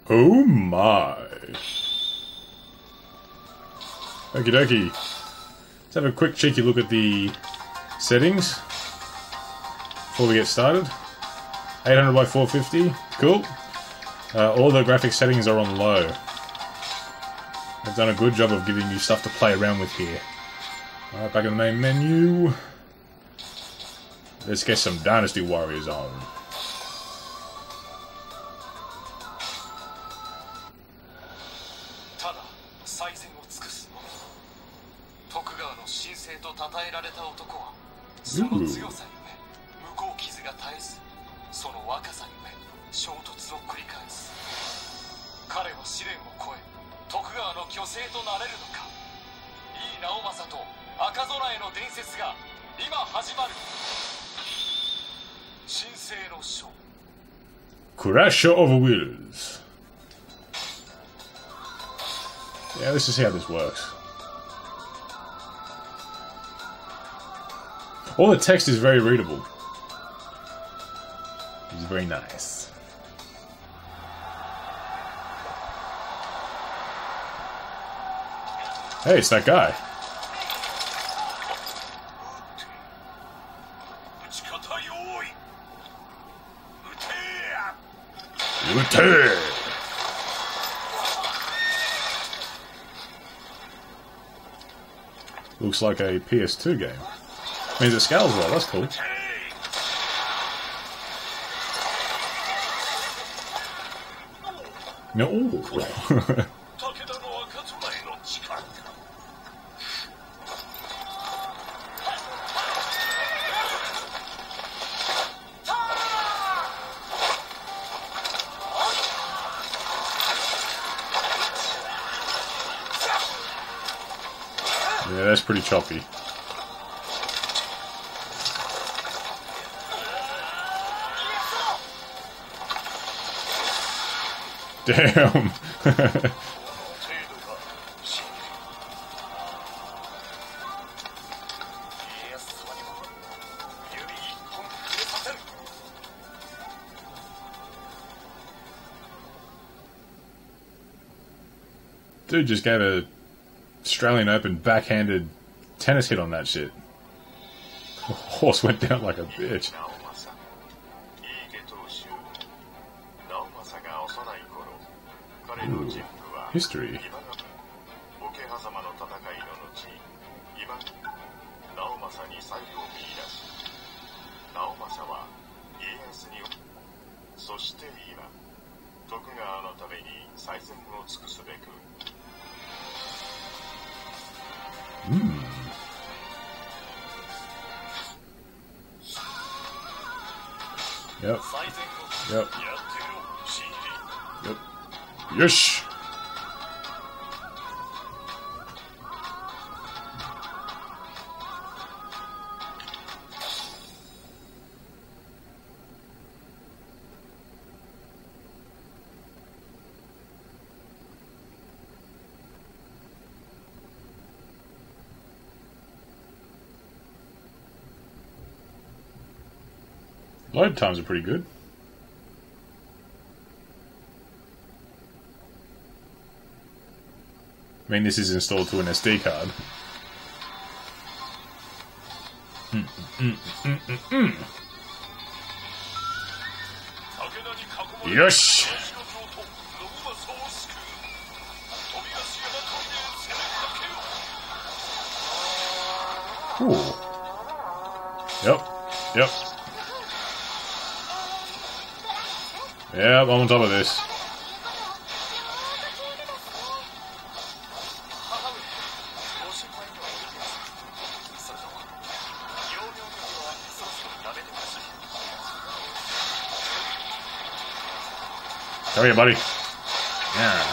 Oh my. Okie dokie. Let's have a quick cheeky look at the settings before we get started. 800 by 450. Cool. All the graphics settings are on low. They've done a good job of giving you stuff to play around with here. Alright, back in the main menu. Let's get some Dynasty Warriors on. Ooh. Crusher of Wills. Yeah, let's just see how this works. All the text is very readable. It's very nice. Hey, it's that guy. Looks like a PS2 game. Means it scales well, that's cool. No. Yeah, that's pretty choppy. Damn. Dude just gave a Australian Open backhanded tennis hit on that shit. The horse went down like a bitch. Ooh, history. Yep. Yep. Yep. Yes. Load times are pretty good. I mean, this is installed to an SD card. Yes! Ooh. Yep. Yep. Yep, I'm on top of this. Come here, buddy. Yeah.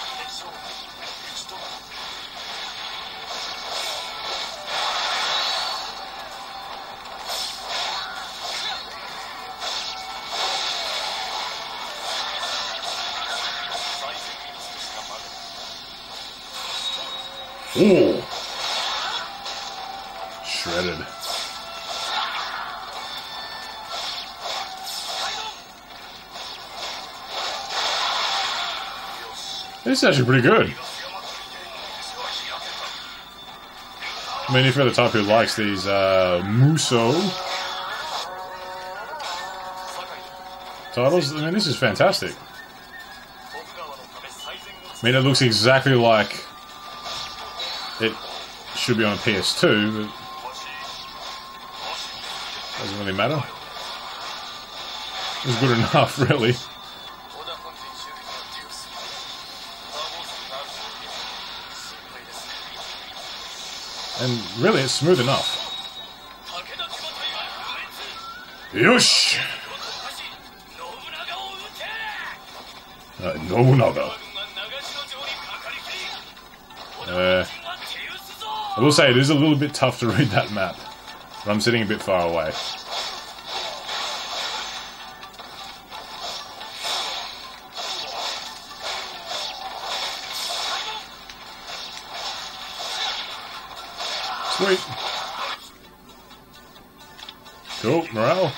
Ooh. Shredded. This is actually pretty good. I mean, if you're the type who likes these Muso titles, I mean, this is fantastic. I mean, it looks exactly like it should be on a PS2, but doesn't really matter. It's good enough, really. And really, it's smooth enough. Yosh! Nobunaga. I will say it is a little bit tough to read that map, but I'm sitting a bit far away. Sweet. Cool, morale.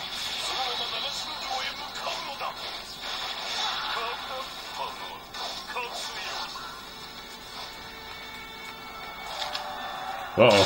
Uh-oh.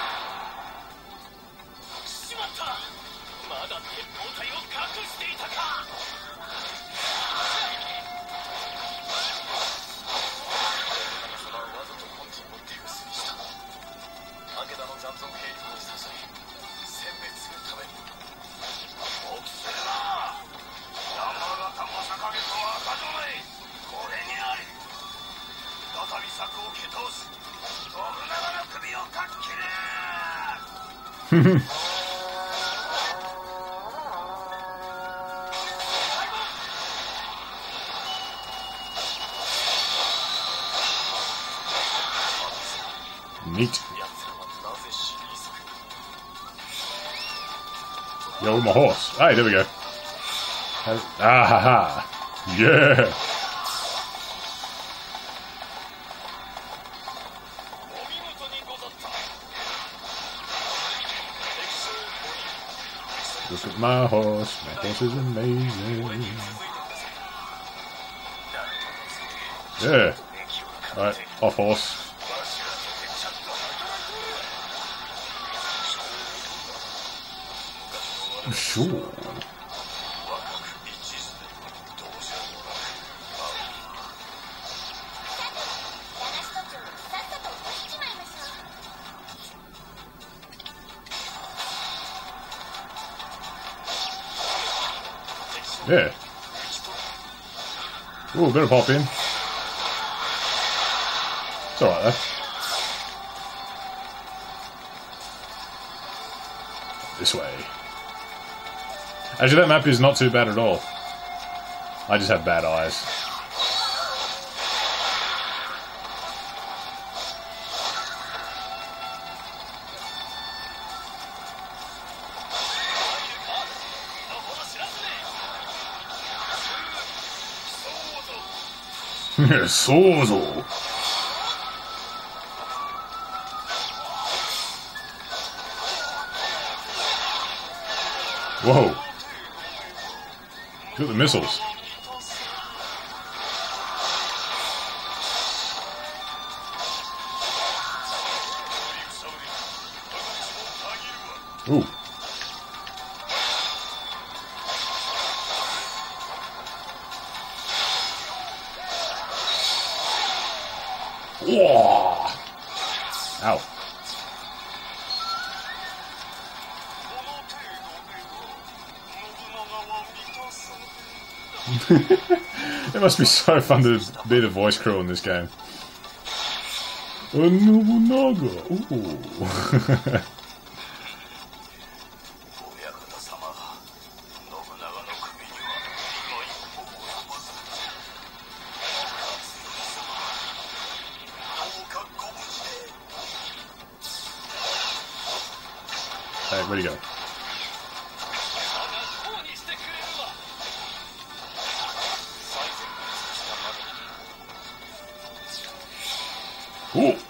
Neat. Yo, my horse. Hey, there we go. Ah ha ha. Yeah. Look at my horse. My horse is amazing. Yeah. Alright, off horse. Sure. Yeah. Ooh, better pop in. It's alright though. This way. Actually, that map is not too bad at all. I just have bad eyes. Sozo. Whoa. Look at the missiles. Ooh. Whoa. Ow. It must be so fun to be the voice crew in this game. Nobunaga. Ooh. Hey, where'd he go? Ooh.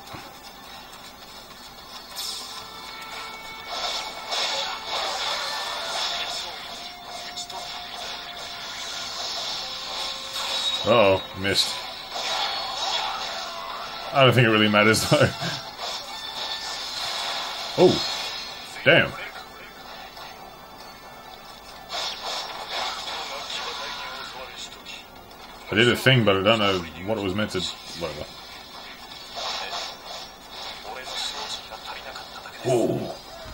Uh-oh, missed. I don't think it really matters though. Oh, damn. I did a thing, but I don't know what it was meant to... Whatever. Oh.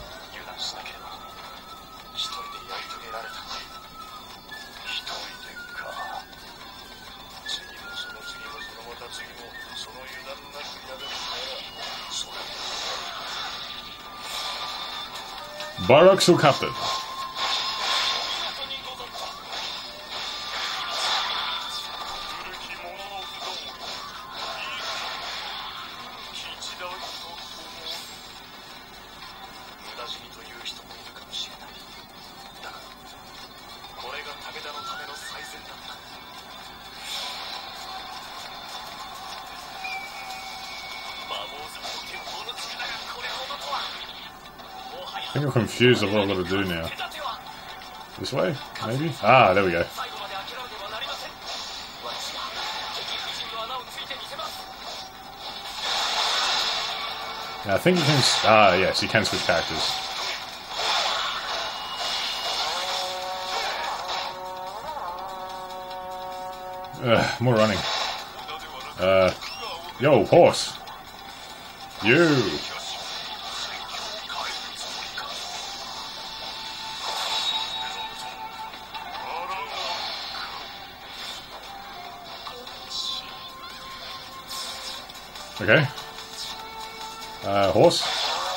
Baraksu Captain. I think I'm confused of what I've got to do now. This way? Maybe? Ah, there we go. Now, I think you can... Ah, yes, you can switch characters. More running. Yo, horse! You! Okay. Horse.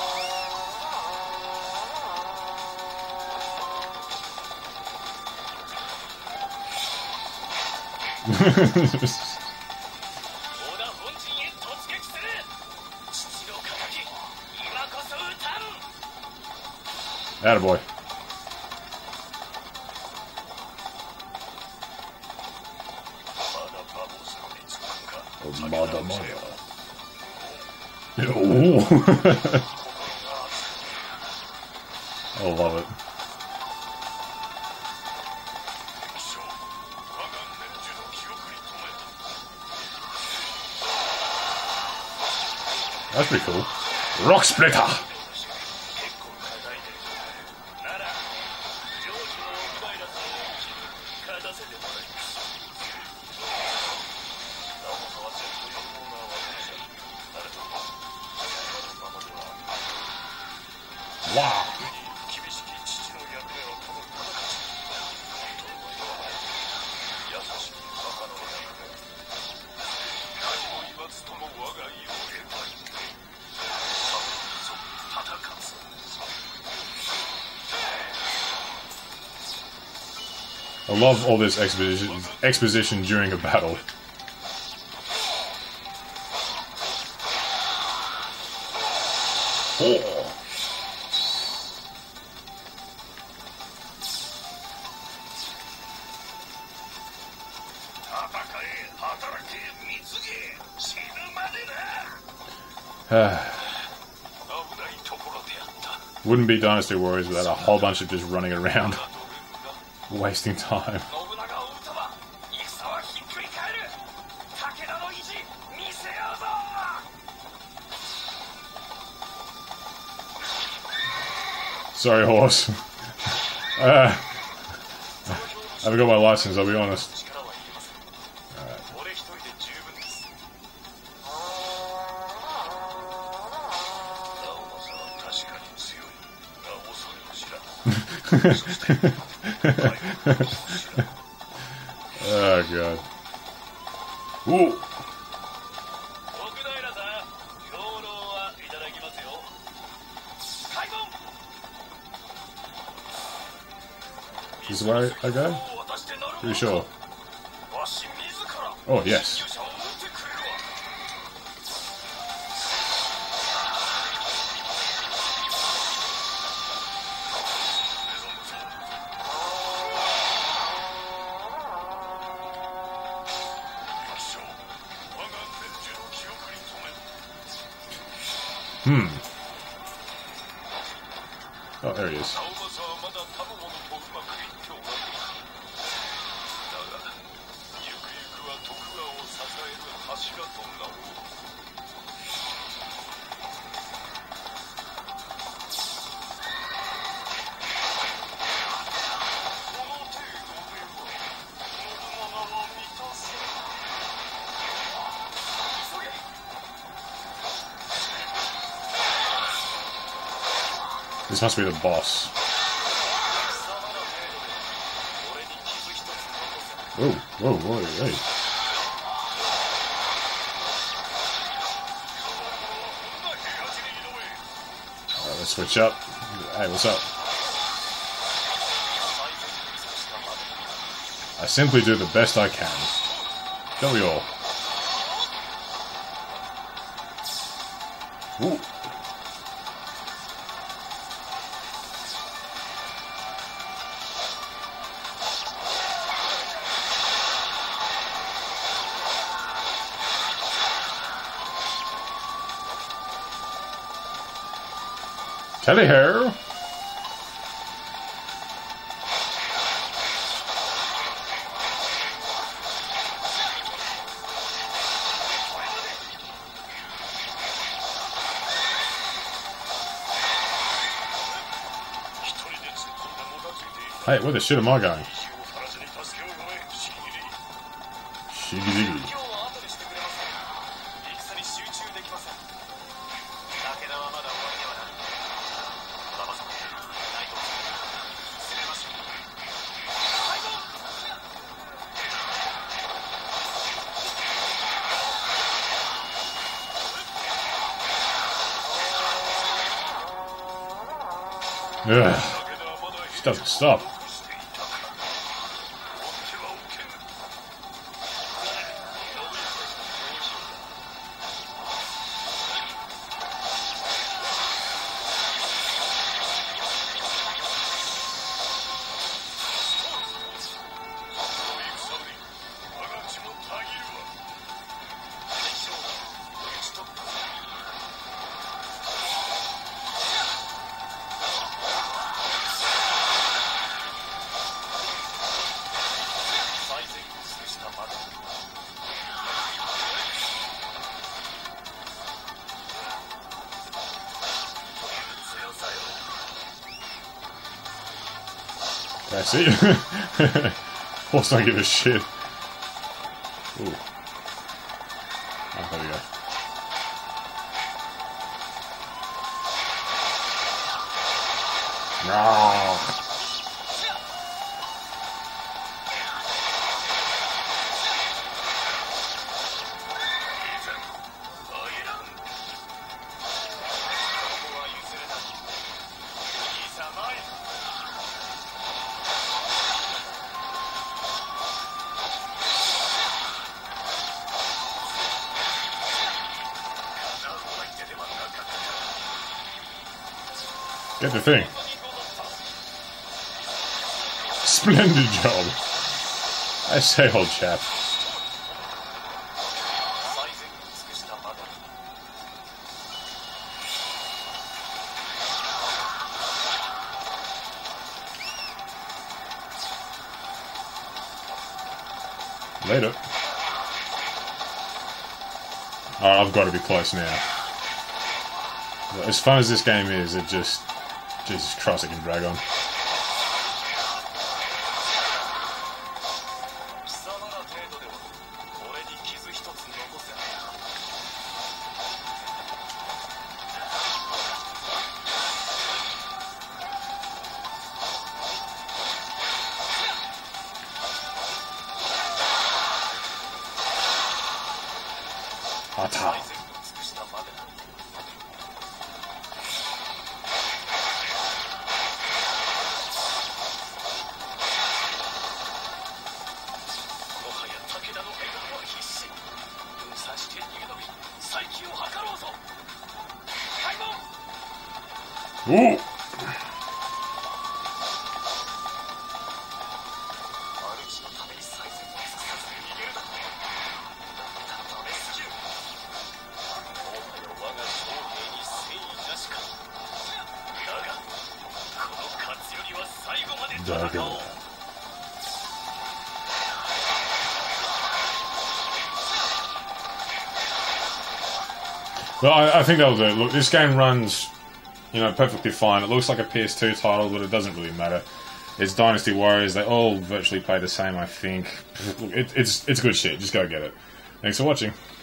Attaboy. Oh, mother. Oh. I love it. That's pretty cool. Rock Splitter! Wow. I love all this exposition during a battle. Oh. Wouldn't be Dynasty Warriors without a whole bunch of just running around, wasting time. Sorry, horse. I haven't got my license, I'll be honest. Oh god. Ooh. This is where I go? Pretty sure. Oh, yes. Oh, there he is. This must be the boss. Whoa, whoa, whoa, hey. Alright, let's switch up. Hey, what's up? I simply do the best I can. Don't we all? Ooh. Teddy hair. Hey, where the shit am I going? Shiggy. Ugh. She doesn't stop. That's it. Horse don't give a shit. Ooh. Oh, there we go. No. Get the thing. Splendid job. I say, old chap. Later. Alright, I've got to be close now. As fun as this game is, it just... Jesus Christ, it can drag on. Ata. Ooh. Well, I think that'll do. Look, this game runs, you know, perfectly fine. It looks like a PS2 title, but it doesn't really matter. It's Dynasty Warriors. They all virtually play the same, I think. Look, it's good shit. Just go get it. Thanks for watching.